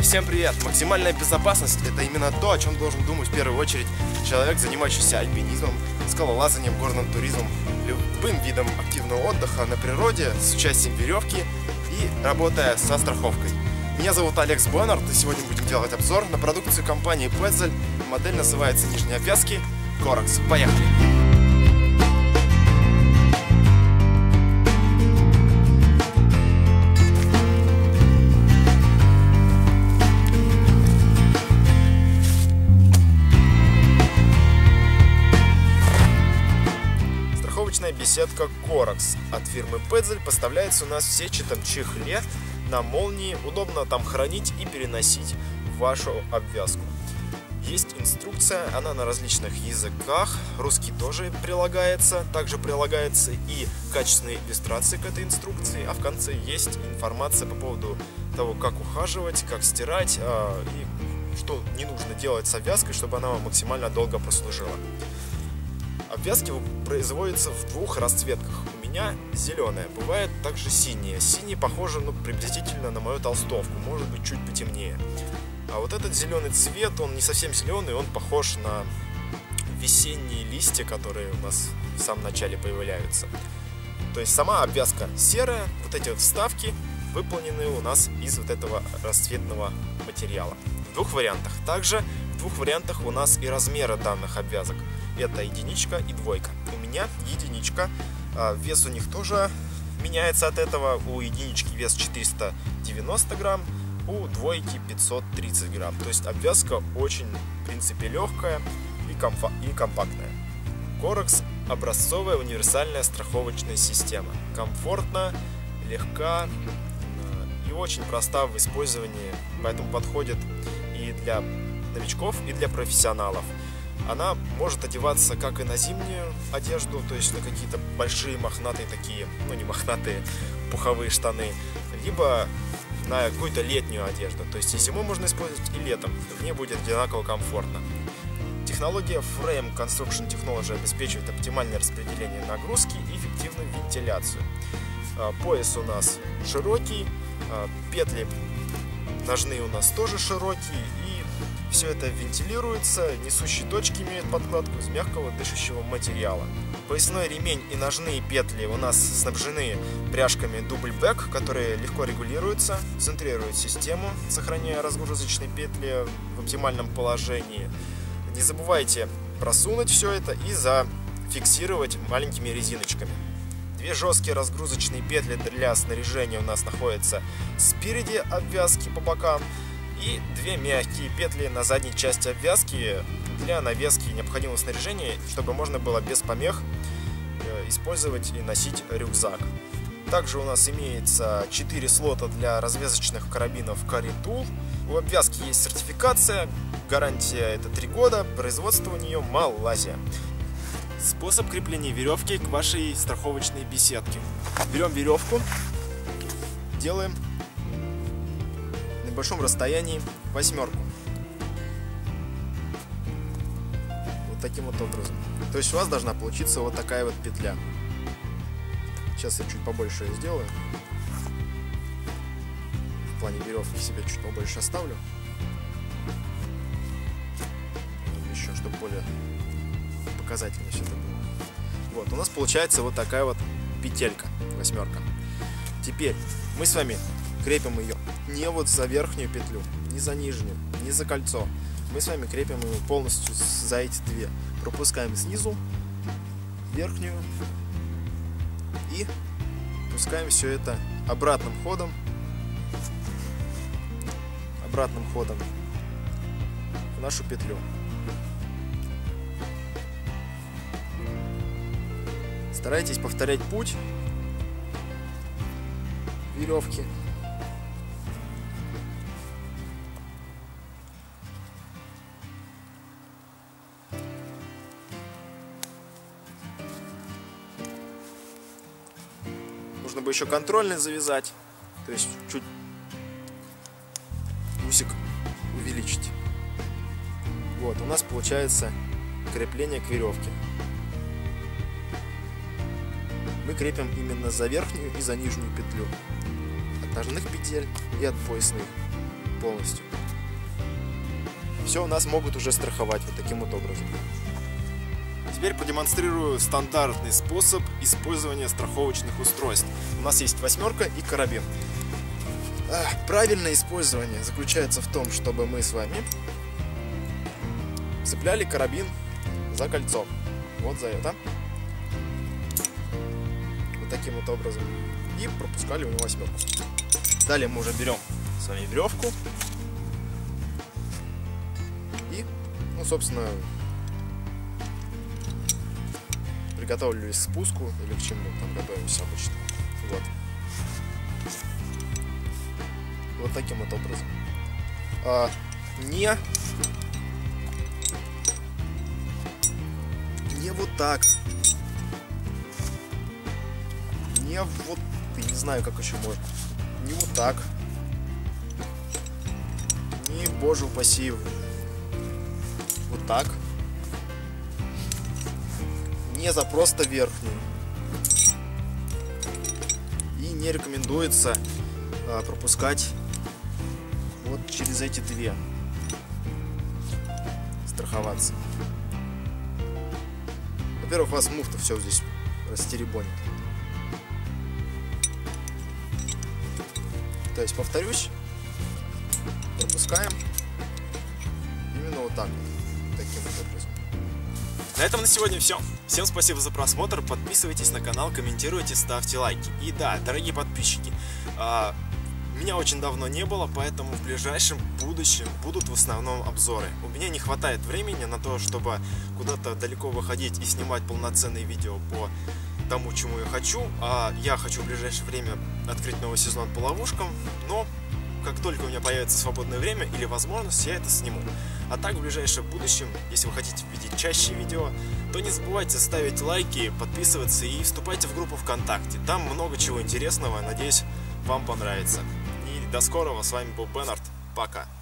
Всем привет! Максимальная безопасность – это именно то, о чем должен думать в первую очередь человек, занимающийся альпинизмом, скалолазанием, горным туризмом, любым видом активного отдыха на природе с участием веревки и работая со страховкой. Меня зовут Алекс Боннард, и сегодня будем делать обзор на продукцию компании Petzl. Модель называется нижней обвязки Corax. Поехали! Страховочная беседка Corax от фирмы Petzl поставляется у нас в сетчатом чехле на молнии. Удобно там хранить и переносить вашу обвязку. Есть инструкция, она на различных языках. Русский тоже прилагается. Также прилагается и качественные иллюстрации к этой инструкции. А в конце есть информация по поводу того, как ухаживать, как стирать и что не нужно делать с обвязкой, чтобы она максимально долго прослужила. Обвязки производятся в двух расцветках. У меня зеленая, бывает также синяя. Синий похоже приблизительно на мою толстовку, может быть чуть потемнее. А вот этот зеленый цвет, он не совсем зеленый, он похож на весенние листья, которые у нас в самом начале появляются. То есть сама обвязка серая, вот эти вот вставки выполнены у нас из вот этого расцветного материала. В двух вариантах. Также в двух вариантах у нас и размеры данных обвязок. Это единичка и двойка. У меня единичка, вес у них тоже меняется от этого. У единички вес 490 грамм, у двойки 530 грамм. То есть обвязка очень, в принципе, легкая и компактная. Corax – образцовая универсальная страховочная система. Комфортна, легка и очень проста в использовании, поэтому подходит и для новичков, и для профессионалов. Она может одеваться как и на зимнюю одежду, то есть на какие-то большие мохнатые такие, ну не мохнатые, пуховые штаны, либо на какую-то летнюю одежду. То есть и зимой можно использовать, и летом. В ней будет одинаково комфортно. Технология Frame Construction Technology обеспечивает оптимальное распределение нагрузки и эффективную вентиляцию. Пояс у нас широкий, петли ножные у нас тоже широкие, и все это вентилируется, несущие точки имеют подкладку из мягкого дышащего материала. Поясной ремень и ножные петли у нас снабжены пряжками Double Back, которые легко регулируются, центрируют систему, сохраняя разгрузочные петли в оптимальном положении. Не забывайте просунуть все это и зафиксировать маленькими резиночками. Две жесткие разгрузочные петли для снаряжения у нас находятся спереди обвязки по бокам, и две мягкие петли на задней части обвязки для навески необходимого снаряжения, чтобы можно было без помех использовать и носить рюкзак. Также у нас имеется 4 слота для развязочных карабинов Carry Tool. У обвязки есть сертификация, гарантия это 3 года, производство у нее Малайзия. Способ крепления веревки к вашей страховочной беседке. Берем веревку, делаем на большом расстоянии восьмерку. Вот таким вот образом. То есть у вас должна получиться вот такая вот петля. Сейчас я чуть побольше ее сделаю. В плане веревки себе чуть побольше оставлю. Еще, чтобы более показательно все это было. Вот, у нас получается вот такая вот петелька, восьмерка. Теперь мы с вами крепим ее не вот за верхнюю петлю, не за нижнюю, не за кольцо. Мы с вами крепим ее полностью за эти две. Пропускаем снизу верхнюю и пускаем все это обратным ходом в нашу петлю. Старайтесь повторять путь веревки. Нужно бы еще контрольный завязать, то есть чуть усик увеличить. Вот, у нас получается крепление к веревке. Мы крепим именно за верхнюю и за нижнюю петлю. От ножных петель и от поясных. полностью. Все, нас могут уже страховать вот таким вот образом. Теперь продемонстрирую стандартный способ использования страховочных устройств. У нас есть восьмерка и карабин. Правильное использование заключается в том, чтобы мы с вами цепляли карабин за кольцо. Вот за это. Вот таким вот образом. И пропускали у него восьмерку. Далее мы уже берем с вами веревку. И, ну, собственно, приготовились к спуску или к чему там готовимся обычно. Вот. Вот таким вот образом. Не вот так. Не вот, я не знаю, как еще можно. Не вот так. Не, боже упаси. Вот так. Не за просто верхнюю. И не рекомендуется пропускать вот через эти две. Страховаться. Во-первых, вас муфта все здесь растеребонит. То есть, повторюсь, пропускаем именно вот так вот, таким вот образом. На этом на сегодня все. Всем спасибо за просмотр. Подписывайтесь на канал, комментируйте, ставьте лайки. И да, дорогие подписчики, меня очень давно не было, поэтому в ближайшем будущем будут в основном обзоры. У меня не хватает времени на то, чтобы куда-то далеко выходить и снимать полноценные видео по тому, чему я хочу. Я хочу в ближайшее время открыть новый сезон по ловушкам, но как только у меня появится свободное время или возможность, я это сниму. А так в ближайшем будущем, если вы хотите видеть чаще видео, то не забывайте ставить лайки, подписываться и вступайте в группу ВКонтакте. Там много чего интересного, надеюсь, вам понравится. И до скорого, с вами был Беннард, пока!